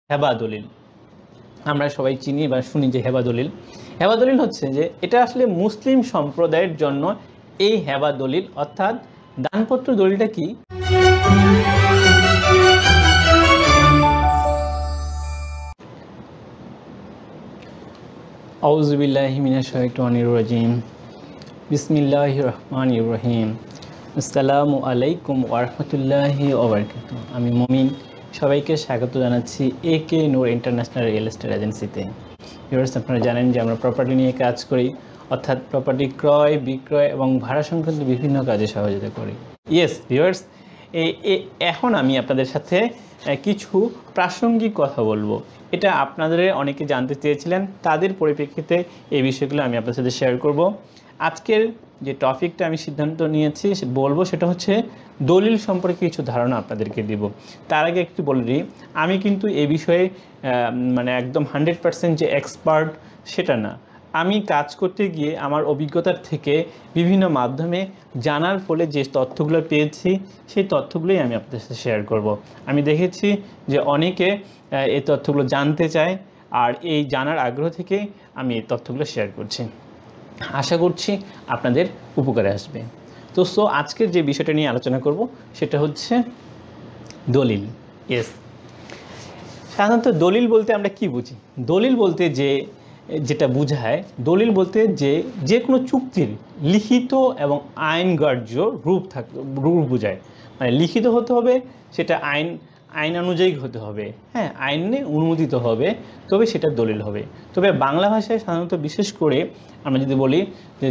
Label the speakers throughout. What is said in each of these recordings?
Speaker 1: হেবা দলিল আমরা সবাই চিনি বা শুনি যে হেবা দলিল। হেবা দলিল হচ্ছে যে এটা আসলে মুসলিম সম্প্রদায়ের জন্য এই হেবা দলিল অর্থাৎ দানপত্র দলিলটা কি? আউযু বিল্লাহি মিনাশ শাইতানির রাজিম। বিসমিল্লাহির রহমানির রহিম। আসসালামু আলাইকুম ওয়া রাহমাতুল্লাহি ওয়া বারাকাতুহু। আমি মুমিন, সবাইকে স্বাগত জানাচ্ছি AK Noor international real estate এজেন্সিতে। ভিউয়ার্স, আপনারা জানেন যে আমরা প্রপার্টি নিয়ে কাজ করি, অর্থাৎ প্রপার্টি ক্রয় বিক্রয় এবং ভাড়া সংক্রান্ত বিভিন্ন কাজে সহযোগিতা করি। ইয়েস ভিউয়ার্স, এখন আমি আপনাদের সাথে কিছু প্রাসঙ্গিক কথা বলবো। এটা আপনাদের অনেকে জানতে চেয়েছিলেন, তাদের পরিপ্রেক্ষিতে এই বিষয়গুলো আমি আপনাদের সাথে শেয়ার করব। আজকের যে টপিকটা আমি সিদ্ধান্ত নিয়েছি বলবো সেটা হচ্ছে দলিল সম্পর্কে কিছু ধারণা আপনাদেরকে দিব। তার আগে একটু বলে দিই, আমি কিন্তু এই বিষয়ে মানে একদম 100% যে এক্সপার্ট সেটা না। আমি কাজ করতে গিয়ে আমার অভিজ্ঞতার থেকে বিভিন্ন মাধ্যমে জানার ফলে যে তথ্যগুলো পেয়েছি সেই তথ্যগুলোই আমি আপনাদের সাথে শেয়ার করব। আমি দেখেছি যে অনেকে এই তথ্যগুলো জানতে চায়, আর এই জানার আগ্রহ থেকে আমি এই তথ্যগুলো শেয়ার করছি। আশা করছি আপনাদের উপকারে আসবে। তো আজকের যে বিষয়টা নিয়ে আলোচনা করব সেটা হচ্ছে দলিল। ইয়েস, সাধারণত দলিল বলতে আমরা কি বুঝি? দলিল বলতে যেটা বোঝায়, দলিল বলতে যে কোনো চুক্তির লিখিত এবং আইনগ্রাহ্য রূপ বোঝায়। মানে লিখিত হতে হবে, সেটা আইন অনুযায়ী হতে হবে, হ্যাঁ, আইনে অনুমোদিত হবে, তবে সেটা দলিল হবে। তবে বাংলা ভাষায় সাধারণত বিশেষ করে আমরা যদি বলি যে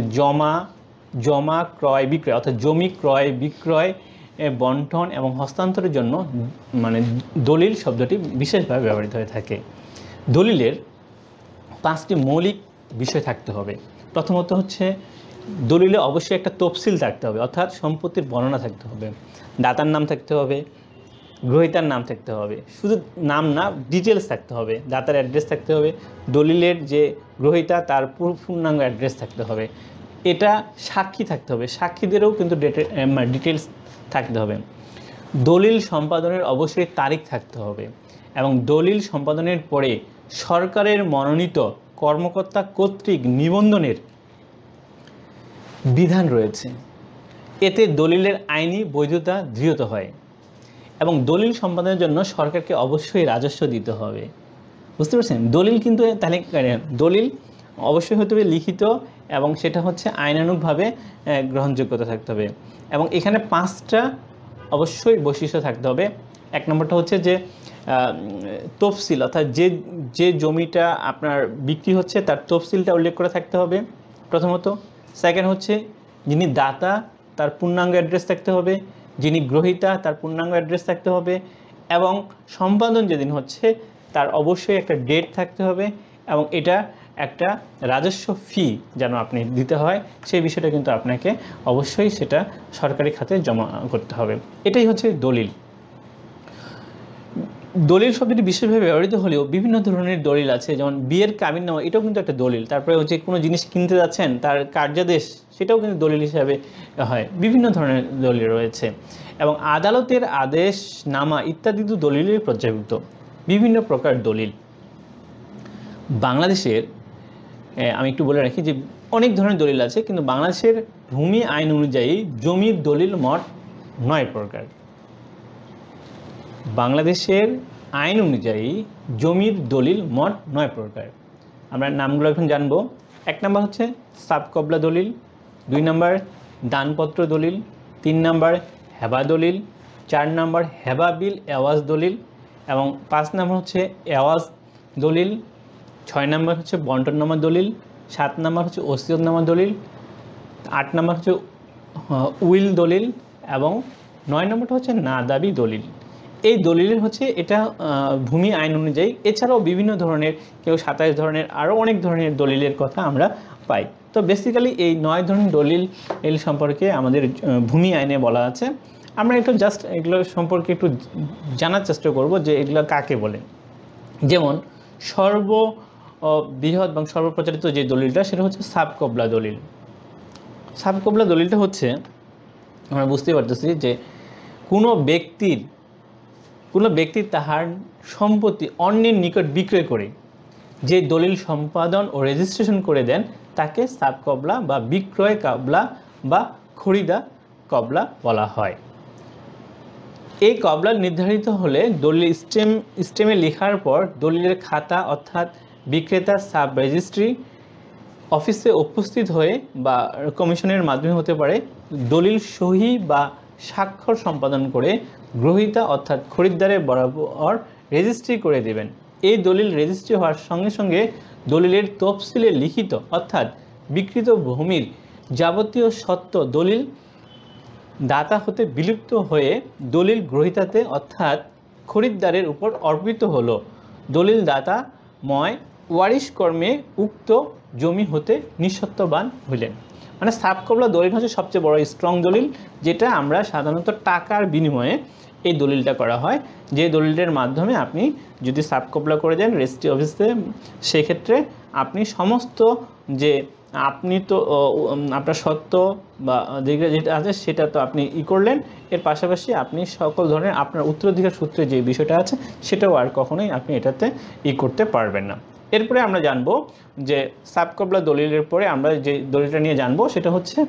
Speaker 1: জমা ক্রয় বিক্রয়, অর্থাৎ জমি ক্রয় বিক্রয় বন্টন এবং হস্তান্তরের জন্য মানে দলিল শব্দটি বিশেষভাবে ব্যবহৃত হয়ে থাকে। দলিলের 5টি মৌলিক বিষয় থাকতে হবে। প্রথমত হচ্ছে দলিলে অবশ্যই একটা তফসিল থাকতে হবে, অর্থাৎ সম্পত্তির বর্ণনা থাকতে হবে, দাতার নাম থাকতে হবে, গ্রহীতার নাম থাকতে হবে, শুধু নাম না, ডিটেলস থাকতে হবে, দাতার অ্যাড্রেস থাকতে হবে, দলিলের যে গ্রহীতা তার পূর্ণাঙ্গ অ্যাড্রেস থাকতে হবে, এটা সাক্ষী থাকতে হবে, সাক্ষীদেরও কিন্তু ডিটেলস থাকতে হবে, দলিল সম্পাদনের অবশ্যই তারিখ থাকতে হবে, এবং দলিল সম্পাদনের পরে সরকারের মনোনীত কর্মকর্তা কর্তৃক নিবন্ধনের বিধান রয়েছে। এতে দলিলের আইনি বৈধতা দৃঢ়ত হয়, এবং দলিল সম্পাদনের জন্য সরকারকে অবশ্যই রাজস্ব দিতে হবে। বুঝতে পারছেন? দলিল কিন্তু তাহলে দলিল অবশ্যই হতে হবে লিখিত, এবং সেটা হচ্ছে আইনানুগভাবে গ্রহণযোগ্যতা থাকতে হবে, এবং এখানে 5টা অবশ্যই বৈশিষ্ট্য থাকতে হবে। 1 নম্বরটা হচ্ছে যে তফসিল, অর্থাৎ যে জমিটা আপনার বিক্রি হচ্ছে তার তফসিলটা উল্লেখ করে থাকতে হবে প্রথমত। সেকেন্ড হচ্ছে যিনি দাতা তার পূর্ণাঙ্গ অ্যাড্রেস থাকতে হবে, যিনি গ্রহীতা তার পূর্ণাঙ্গ অ্যাড্রেস থাকতে হবে, এবং সম্পাদন যেদিন হচ্ছে তার অবশ্যই একটা ডেট থাকতে হবে, এবং এটা একটা রাজস্ব ফি যেন আপনি দিতে হয় সেই বিষয়টা কিন্তু আপনাকে অবশ্যই সেটা সরকারি খাতে জমা করতে হবে। এটাই হচ্ছে দলিল। দলিল শব্দটি বিশেষভাবে ব্যবহৃত হলেও বিভিন্ন ধরনের দলিল আছে, যেমন বিয়ের কাবিননামা, এটাও কিন্তু একটা দলিল। তারপরে হচ্ছে কোনো জিনিস কিনতে যাচ্ছেন তার কার্যাদেশ, সেটাও কিন্তু দলিল হিসাবে হয়। বিভিন্ন ধরনের দলিল রয়েছে, এবং আদালতের আদেশনামা ইত্যাদি তো দলিলের পর্যায়ভুক্ত। বিভিন্ন প্রকার দলিল বাংলাদেশের, আমি একটু বলে রাখি যে অনেক ধরনের দলিল আছে, কিন্তু বাংলাদেশের ভূমি আইন অনুযায়ী জমির দলিল মোট 9 প্রকার। বাংলাদেশের আইন অনুযায়ী জমির দলিল মোট 9 প্রকার। আমরা নামগুলো এখন জানবো। 1 নম্বর হচ্ছে সাবকবলা দলিল, 2 নম্বর দানপত্র দলিল, 3 নম্বর হেবা দলিল, 4 নম্বর হেবা বিল এওয়াজ দলিল, এবং 5 নম্বর হচ্ছে এওয়াজ দলিল, 6 নম্বর হচ্ছে বন্টননামা দলিল, 7 নম্বর হচ্ছে ওসিয়তনামা দলিল, 8 নম্বর হচ্ছে উইল দলিল, এবং 9 নম্বরটা হচ্ছে না দাবি দলিল। এই দলিলের হচ্ছে এটা ভূমি আইন অনুযায়ী। এছাড়াও বিভিন্ন ধরনের, কেউ 27 ধরনের, আরও অনেক ধরনের দলিলের কথা আমরা পাই। তো বেসিক্যালি এই 9 ধরনের দলিল সম্পর্কে আমাদের ভূমি আইনে বলা আছে। আমরা একটু জাস্ট এগুলো সম্পর্কে একটু জানার চেষ্টা করব যে এগুলো কাকে বলে। যেমন সর্ববৃহৎ এবং সর্বপ্রচারিত যে দলিলটা সেটা হচ্ছে সাবকবলা দলিল। সাবকবলা দলিলটা হচ্ছে, আমরা বুঝতে পারতেছি যে কোনো ব্যক্তির কোনো ব্যক্তি তাহার সম্পত্তি অন্যের নিকট বিক্রয় করে যে দলিল সম্পাদন ও রেজিস্ট্রেশন করে দেন তাকে সাব কবলা বা বিক্রয় কবলা বা খরিদা কবলা বলা হয়। এই কবলা নির্ধারিত হলে দলিল স্টেমে লেখার পর দলিলের খাতা অর্থাৎ বিক্রেতা সাব রেজিস্ট্রি অফিসে উপস্থিত হয়ে বা কমিশনের মাধ্যমে হতে পারে দলিল সহি বা স্বাক্ষর সম্পাদন করে গ্রহীতা অর্থাৎ খরিদ্দারের বরাবর রেজিস্ট্রি করে দেবেন। এই দলিল রেজিস্ট্রি হওয়ার সঙ্গে সঙ্গে দলিলের তফসিলে লিখিত অর্থাৎ বিক্রিত ভূমির যাবতীয় সত্ত্ব দলিল দাতা হতে বিলুপ্ত হয়ে দলিল গ্রহীতাতে অর্থাৎ খরিদ্দারের উপর অর্পিত হলো। দলিল দাতাময় ওয়ারিশ কর্মে উক্ত জমি হতে নিঃসত্ত্ববান হইলেন। মানে সাব কবলা দলিল হচ্ছে সবচেয়ে বড় স্ট্রং দলিল, যেটা আমরা সাধারণত টাকার বিনিময়ে এই দলিলটা করা হয়। যে দলিলের মাধ্যমে আপনি যদি সাব কবলা করে দেন রেজিস্ট্রি অফিসে, সেক্ষেত্রে আপনি সমস্ত যে আপনি তো আপনার সত্ত্ব বা যেটা আছে সেটা তো আপনি করলেন, এর পাশাপাশি আপনি সকল ধরনের আপনার উত্তরাধিকার সূত্রে যে বিষয়টা আছে সেটাও আর কখনোই আপনি এটাতে করতে পারবেন না। এরপরে আমরা জানবো যে সাব কবলা দলিলের পরে আমরা যে দলিলটা নিয়ে জানবো সেটা হচ্ছে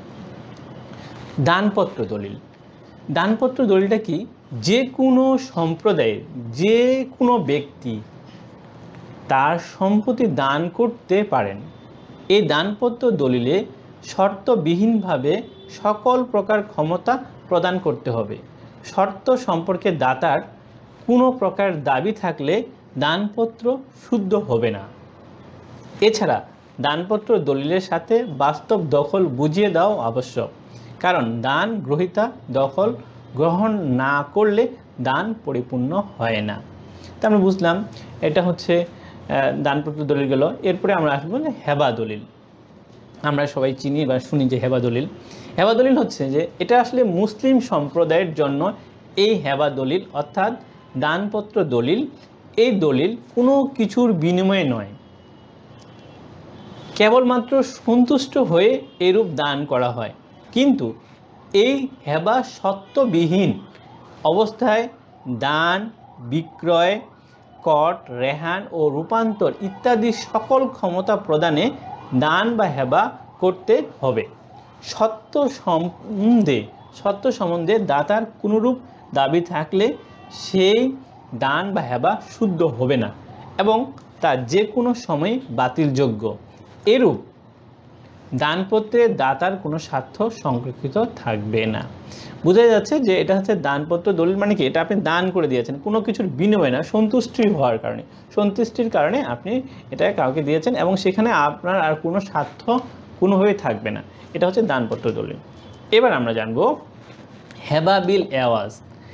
Speaker 1: দানপত্র দলিল। দানপত্র দলিলটা কি? যে কোনো সম্প্রদায়ের যে কোনো ব্যক্তি তার সম্পত্তি দান করতে পারেন। এই দানপত্র দলিলে শর্তবিহীনভাবে সকল প্রকার ক্ষমতা প্রদান করতে হবে। শর্ত সম্পর্কে দাতার কোনো প্রকার দাবি থাকলে দানপত্র শুদ্ধ হবে না। এছাড়া দানপত্র দলিলের সাথে বাস্তব দখল বুঝিয়ে দেওয়া আবশ্যক, কারণ দান গ্রহীতা দখল গ্রহণ না করলে দান পরিপূর্ণ হয় না। তা আমরা বুঝলাম এটা হচ্ছে দানপত্র দলিল গেল। এরপরে আমরা আসবো যে হেবা দলিল। আমরা সবাই চিনি বা শুনি যে হেবা দলিল। হেবা দলিল হচ্ছে যে এটা আসলে মুসলিম সম্প্রদায়ের জন্য এই হেবা দলিল অর্থাৎ দানপত্র দলিল, এই দলিল কোনো কিছুর বিনিময়ে নয়, কেবলমাত্র সন্তুষ্ট হয়ে এরূপ দান করা হয়। কিন্তু এই হেবা সত্ত্ববিহীন অবস্থায় দান, বিক্রয়, কট, রেহান ও রূপান্তর ইত্যাদি সকল ক্ষমতা প্রদানে দান বা হেবা করতে হবে। সত্ত্ব সম্বন্ধে দাতার কোনরূপ দাবি থাকলে সেই দান বা হেবা শুদ্ধ হবে না এবং তা যে কোনো সময় বাতিলযোগ্য। এরূপ দানপত্রে দাতার কোনো স্বার্থ সংরক্ষিত থাকবে না। বোঝা যাচ্ছে যে এটা হচ্ছে দানপত্র দলিল মানে কি, এটা আপনি দান করে দিয়েছেন কোনো কিছুর বিনিময়ে না, সন্তুষ্টির কারণে আপনি এটা কাউকে দিয়েছেন এবং সেখানে আপনার আর কোনো স্বার্থ কোনোভাবেই থাকবে না। এটা হচ্ছে দানপত্র দলিল। এবার আমরা জানবো হেবা বিল এওয়াজ।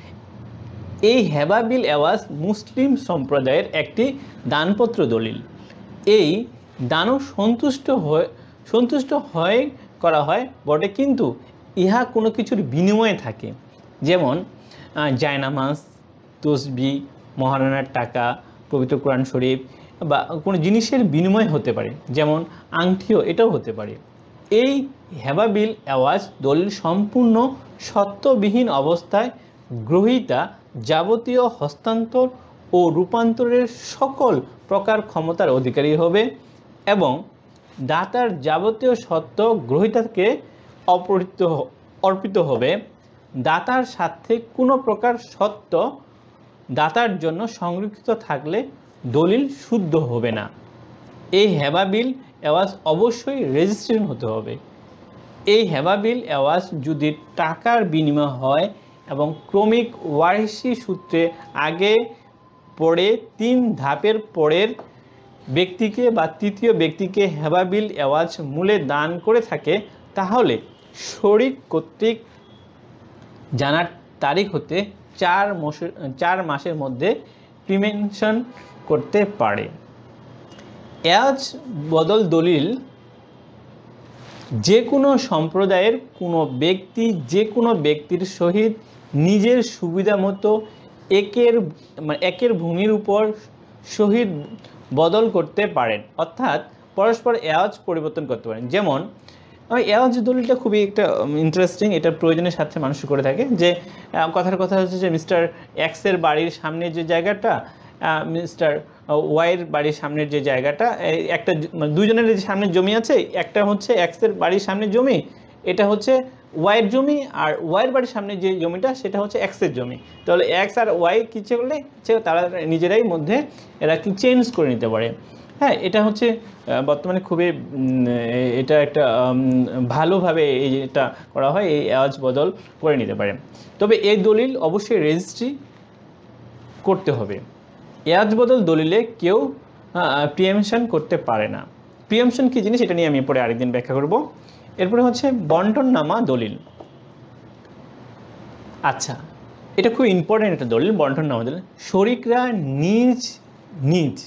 Speaker 1: এই হেবা বিল এওয়াজ মুসলিম সম্প্রদায়ের একটি দানপত্র দলিল। এই দানও সন্তুষ্ট হয় করা হয় বটে, কিন্তু ইহা কোনো কিছুর বিনিময়ে থাকে, যেমন জায়নামাজ, তসবি, মহারানার টাকা, পবিত্র কোরআন শরীফ বা কোনো জিনিসের বিনিময় হতে পারে, যেমন আংটিও এটাও হতে পারে। এই হেবা বিল এওয়াজ দলিল সম্পূর্ণ সত্ত্ববিহীন অবস্থায় গ্রহীতা যাবতীয় হস্তান্তর ও রূপান্তরের সকল প্রকার ক্ষমতার অধিকারী হবে এবং দাতার যাবতীয় সত্ত্ব গ্রহীতাকে অর্পিত হবে। দাতার সাথে কোনো প্রকার সত্ত্ব দাতার জন্য সংরক্ষিত থাকলে দলিল শুদ্ধ হবে না। এই হেবা বিল এওয়াজ অবশ্যই রেজিস্ট্রেশন হতে হবে। এই হেবা বিল এওয়াজ যদি টাকার বিনিময় হয় এবং ক্রমিক ওয়ারিশি সূত্রে আগে পরে 3 ধাপের পরের ব্যক্তিকে বা তৃতীয় ব্যক্তিকে হেবা বিল এওয়াজ মূলে দান করে থাকে, তাহলে শরিক কর্তৃক জানার তারিখ হতে 4 মাসের মধ্যে প্রিমেনশন করতে পারে। এওয়াজ বদল দলিল যে কোনো সম্প্রদায়ের কোনো ব্যক্তি যে কোনো ব্যক্তির সহিত নিজের সুবিধা মতো একের ভূমির উপর সহিত বদল করতে পারেন, অর্থাৎ পরস্পর এওয়াজ পরিবর্তন করতে পারেন। যেমন এওয়াজ দলিলটা খুবই একটা ইন্টারেস্টিং, এটা প্রয়োজনের সাথে মানুষ করে থাকে। যে কথার কথা হচ্ছে যে মিস্টার এক্সের বাড়ির সামনে যে জায়গাটা, মিস্টার ওয়াইয়ের বাড়ির সামনের যে জায়গাটা, একটা দুজনের যে সামনে জমি আছে, একটা হচ্ছে এক্সের বাড়ির সামনে জমি, এটা হচ্ছে ওয়াইয়ের জমি, আর ওয়াইয়ের বাড়ির সামনে যে জমিটা সেটা হচ্ছে এক্সের জমি। তাহলে এক্স আর ওয়াই কী করলে তারা নিজেরাই মধ্যে এরা কি চেঞ্জ করে নিতে পারে। হ্যাঁ, এটা হচ্ছে বর্তমানে খুবই এটা একটা ভালোভাবে এটা করা হয়, এই আওয়াজ বদল করে নিতে পারে। তবে এই দলিল অবশ্যই রেজিস্ট্রি করতে হবে। আওয়াজ বদল দলিলে কেউ প্রিএমশন করতে পারে না। প্রিএমশন কী জিনিস এটা নিয়ে আমি পরে আরেকদিন ব্যাখ্যা করব। এরপরে হচ্ছে বন্টননামা দলিল। আচ্ছা, এটা খুব ইম্পর্টেন্ট একটা দলিল, বন্টননামা দলিল। শরিকরা নিজ নিজ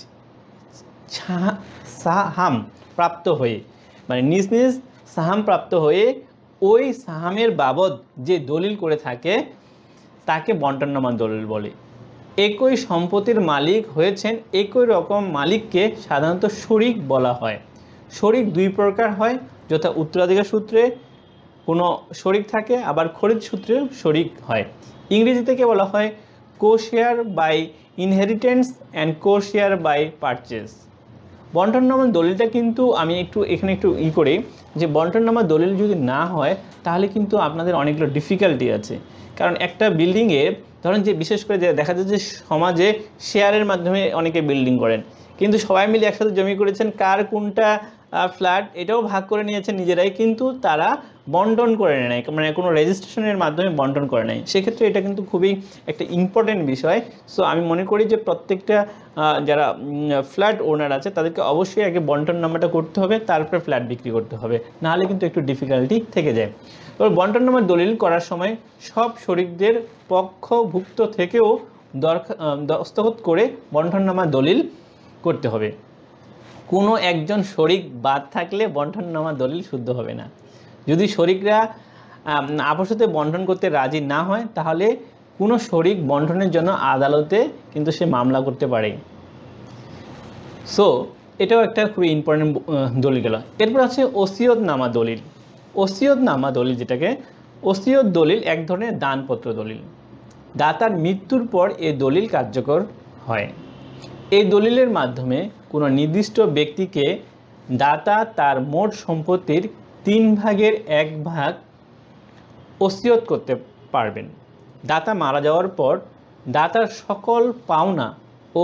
Speaker 1: সাহাম প্রাপ্ত হয়ে, মানে নিজ নিজ সাহাম প্রাপ্ত হয়ে ওই সাহামের বাবদ যে দলিল করে থাকে তাকে বন্টননামা দলিল বলে। একই সম্পত্তির মালিক হয়েছেন একই রকম মালিককে সাধারণত শরিক বলা হয়। শরিক দুই প্রকার হয়, যথা উত্তরাধিকার সূত্রে কোনো শরিক থাকে, আবার খরিদ সূত্রেও শরিক হয়। ইংরেজি থেকে বলা হয় co share by inheritance and co share by purchase. বন্টননামা দলিলটা কিন্তু আমি এখানে একটু করি যে বন্টননামা দলিল যদি না হয় তাহলে কিন্তু আপনাদের অনেকগুলো ডিফিকাল্টি আছে। কারণ একটা বিল্ডিংয়ে ধরেন যে বিশেষ করে দেখা যায় যে সমাজে শেয়ারের মাধ্যমে অনেকে বিল্ডিং করেন, কিন্তু সবাই মিলে একসাথে জমি করেছেন, কার কোনটা ফ্ল্যাট এটাও ভাগ করে নিয়েছেন নিজেরাই, কিন্তু তারা বন্টন করে নেয়, মানে কোনো রেজিস্ট্রেশনের মাধ্যমে বন্টন করে নেয়। সেক্ষেত্রে এটা কিন্তু খুবই একটা ইম্পর্টেন্ট বিষয়। সো আমি মনে করি যে প্রত্যেকটা যারা ফ্ল্যাট ওনার আছে তাদেরকে অবশ্যই আগে বন্টন নাম্বারটা করতে হবে, তারপরে ফ্ল্যাট বিক্রি করতে হবে, নাহলে কিন্তু একটু ডিফিকাল্টি থেকে যায়। এবার বন্টন নাম্বার দলিল করার সময় সব শরিকদের পক্ষভুক্ত থেকেও দস্তখত করে বন্টননামা দলিল করতে হবে। কোনো একজন শরিক বাদ থাকলে বন্টননামা দলিল শুদ্ধ হবে না। যদি শরিকরা আপসতে বন্টন করতে রাজি না হয় তাহলে কোনো শরিক বন্টনের জন্য আদালতে কিন্তু সে মামলা করতে পারে। সো এটাও একটা খুবই ইম্পর্টেন্ট দলিল গেল। এরপর আছে ওসিয়তনামা দলিল। ওসিয়তনামা দলিল যেটাকে ওসিয়ত দলিল এক ধরনের দানপত্র দলিল। দাতার মৃত্যুর পর এই দলিল কার্যকর হয়। এই দলিলের মাধ্যমে কোনো নির্দিষ্ট ব্যক্তিকে দাতা তার মোট সম্পত্তির 3/1 ভাগ ওসিয়ত করতে পারবেন। দাতা মারা যাওয়ার পর দাতার সকল পাওনা ও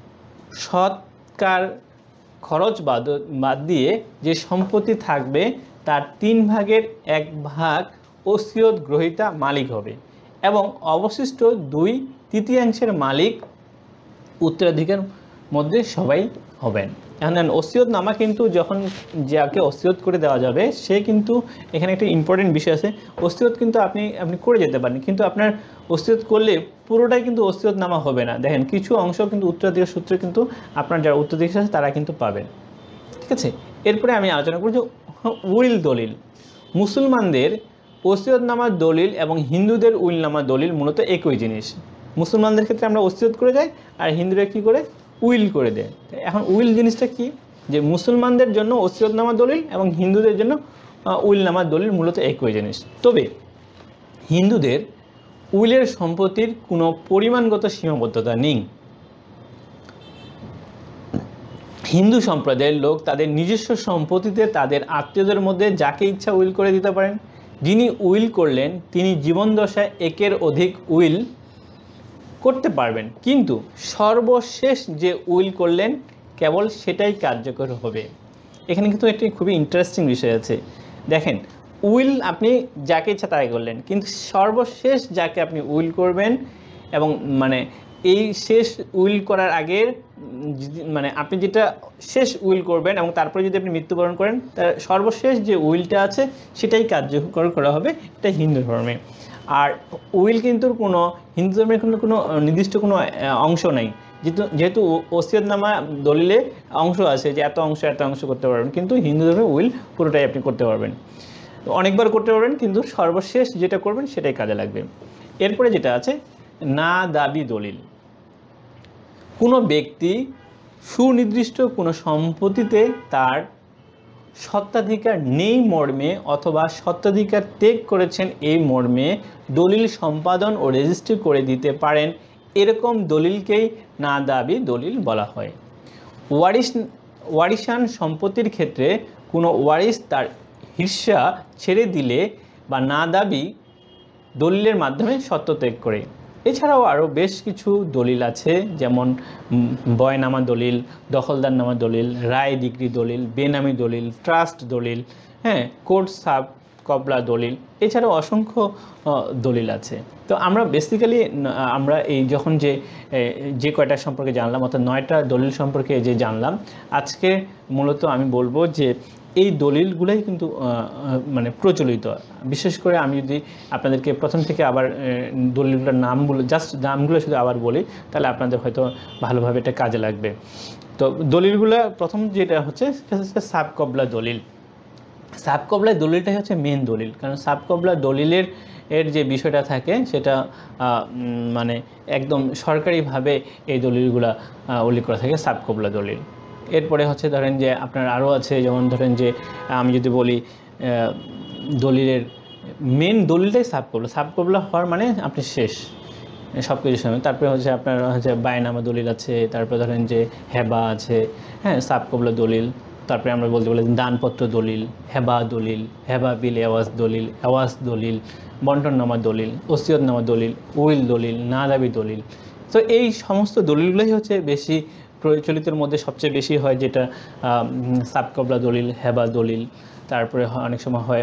Speaker 1: সৎকার খরচ বাদ দিয়ে যে সম্পত্তি থাকবে তার 3/1 ভাগ ওসিয়ত গ্রহীতা মালিক হবে এবং অবশিষ্ট 2/3 মালিক উত্তরাধিকার মধ্যে সবাই হবেন। এখন ওসিয়তনামা কিন্তু যখন যাকে ওসিয়ত করে দেওয়া যাবে সে কিন্তু এখানে একটা ইম্পর্টেন্ট বিষয় আছে। ওসিয়ত কিন্তু আপনি করে যেতে পারেন, কিন্তু আপনার ওসিয়ত করলে পুরোটাই কিন্তু ওসিয়তনামা হবে না। দেখেন কিছু অংশ কিন্তু উত্তরাধিকার সূত্রে কিন্তু আপনার যারা উত্তরাধিকার আছে তারা কিন্তু পাবেন। ঠিক আছে, এরপরে আমি আলোচনা করব যে উইল দলিল। মুসলমানদের ওসিয়তনামা দলিল এবং হিন্দুদের উইলনামা দলিল মূলত একই জিনিস। মুসলমানদের ক্ষেত্রে আমরা ওসিয়ত করে যাই আর হিন্দুরা কী করে উইল করে দেয়। এখন উইল জিনিসটা কি, যে মুসলমানদের জন্য ওসিয়তনামা দলিল এবং হিন্দুদের জন্য উইলনামা দলিল মূলত একই জিনিস। তবে হিন্দুদের উইলের সম্পত্তির কোনো পরিমাণগত সীমাবদ্ধতা নেই। হিন্দু সম্প্রদায়ের লোক তাদের নিজস্ব সম্পত্তিতে তাদের আত্মীয়দের মধ্যে যাকে ইচ্ছা উইল করে দিতে পারেন। যিনি উইল করলেন তিনি জীবনদশায় একের অধিক উইল করতে পারবেন, কিন্তু সর্বশেষ যে উইল করলেন কেবল সেটাই কার্যকর হবে। এখানে কিন্তু একটি খুবই ইন্টারেস্টিং বিষয় আছে। দেখেন, উইল আপনি যাকে ইচ্ছা তাই করলেন, কিন্তু সর্বশেষ যাকে আপনি উইল করবেন এবং মানে এই শেষ উইল করার আগে মানে আপনি যেটা শেষ উইল করবেন এবং তারপরে যদি আপনি মৃত্যুবরণ করেন তার সর্বশেষ যে উইলটা আছে সেটাই কার্যকর করা হবে। এটা হিন্দু ধর্মে। আর উইল কিন্তু কোনো হিন্দু ধর্মের কোনো নির্দিষ্ট কোনো অংশ নেই, যেহেতু ওসিয়তনামা দলিলে অংশ আছে যে এত অংশ করতে পারবেন, কিন্তু হিন্দু ধর্মে উইল পুরোটাই আপনি করতে পারবেন, অনেকবার করতে পারবেন, কিন্তু সর্বশেষ যেটা করবেন সেটাই কাজে লাগবে। এরপরে যেটা আছে না দাবি দলিল। কোনো ব্যক্তি সুনির্দিষ্ট কোনো সম্পত্তিতে তার স্বত্বাধিকার নেই মর্মে অথবা স্বত্বাধিকার ত্যাগ করেছেন এই মর্মে দলিল সম্পাদন ও রেজিস্ট্রি করে দিতে পারেন, এরকম দলিলকেই না দাবি দলিল বলা হয়। ওয়ারিশান সম্পত্তির ক্ষেত্রে কোনো ওয়ারিশ তার হিস্সা ছেড়ে দিলে বা না দাবি দলিলের মাধ্যমে স্বত্ব ত্যাগ করে। এছাড়াও আরও বেশ কিছু দলিল আছে, যেমন বয়নামা দলিল, দখলদারনামা দলিল, রায় ডিগ্রি দলিল, বেনামি দলিল, ট্রাস্ট দলিল, হ্যাঁ, কোর্ট সাব কবলা দলিল, এছাড়াও অসংখ্য দলিল আছে। তো আমরা বেসিক্যালি আমরা এই যখন যে কয়টা সম্পর্কে জানলাম, অর্থাৎ 9টা দলিল সম্পর্কে যে জানলাম, আজকে মূলত আমি বলবো যে এই দলিলগুলোই কিন্তু মানে প্রচলিত। বিশেষ করে আমি যদি আপনাদেরকে প্রথম থেকে আবার দলিলগুলোর নামগুলো নামগুলো শুধু আবার বলি, তাহলে আপনাদের হয়তো ভালোভাবে এটা কাজে লাগবে। তো দলিলগুলো প্রথম যেটা হচ্ছে সাব কবলা দলিল। সাব কবলা দলিলটাই হচ্ছে মেন দলিল, কারণ সাব কবলা দলিলের যে বিষয়টা থাকে সেটা মানে একদম সরকারিভাবে এই দলিলগুলা উল্লেখ করা থাকে, সাব কবলা দলিল। এরপরে হচ্ছে ধরেন যে আপনার আরও আছে, যেমন ধরেন যে আমি যদি বলি দলিলের মেন দলিলটাই সাব কবলা হওয়ার মানে আপনি শেষ সব কিছুর সময়। তারপরে হচ্ছে আপনার হচ্ছে বায়নামা দলিল আছে, তারপরে ধরেন যে হেবা আছে, হ্যাঁ, সাব কবলা দলিল। তারপরে আমরা বলতে পারি দানপত্র দলিল, হেবা দলিল, হেবা বিল এওয়াজ দলিল, এওয়াজ দলিল, বন্টননামা দলিল, ওসিয়তনামা দলিল, উইল দলিল, না দাবি দলিল। তো এই সমস্ত দলিলগুলোই হচ্ছে বেশি প্রচলিতের মধ্যে সবচেয়ে বেশি হয়, যেটা সাব কবলা দলিল, হেবা দলিল। তারপরে অনেক সময় হয়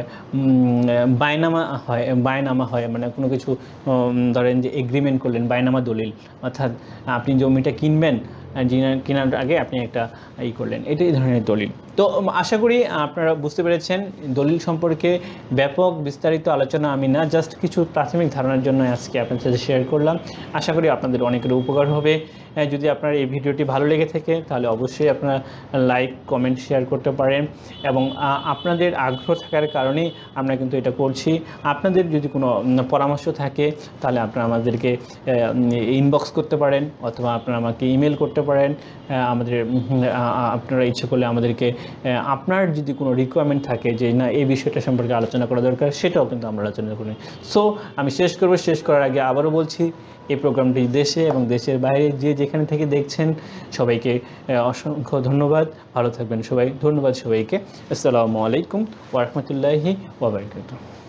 Speaker 1: বায়নামা হয় মানে কোনো কিছু ধরেন যে এগ্রিমেন্ট করলেন, বায়নামা দলিল, অর্থাৎ আপনি জমিটা কিনবেন, কেনার আগে আপনি একটা করলেন, এটাই ধরনের দলিল। তো আশা করি আপনারা বুঝতে পেরেছেন দলিল সম্পর্কে ব্যাপক বিস্তারিত আলোচনা আমি না, জাস্ট কিছু প্রাথমিক ধারণার জন্য আজকে আপনাদের সাথে শেয়ার করলাম। আশা করি আপনাদের অনেকের উপকার হবে। যদি আপনার এই ভিডিওটি ভালো লেগে থাকে তাহলে অবশ্যই আপনারা লাইক, কমেন্ট, শেয়ার করতে পারেন, এবং আপনাদের আগ্রহ থাকার কারণেই আমরা কিন্তু এটা করছি। আপনাদের যদি কোনো পরামর্শ থাকে তাহলে আপনারা আমাদেরকে ইনবক্স করতে পারেন, অথবা আপনারা আমাকে ইমেল করতে পারেন। আপনারা ইচ্ছে করলে আমাদেরকে আপনার যদি কোনো রিকোয়ারমেন্ট থাকে যে না এই বিষয়টা সম্পর্কে আলোচনা করা দরকার, সেটাও কিন্তু আমরা আলোচনা করি। সো আমি শেষ করার আগে আবারও বলছি, এই প্রোগ্রামটি দেশে এবং দেশের বাইরে যে যেখানে থেকে দেখছেন সবাইকে অসংখ্য ধন্যবাদ। ভালো থাকবেন সবাই। ধন্যবাদ সবাইকে। আসসালামু আলাইকুম ওয়া রাহমাতুল্লাহি ওয়া বারাকাতুহু।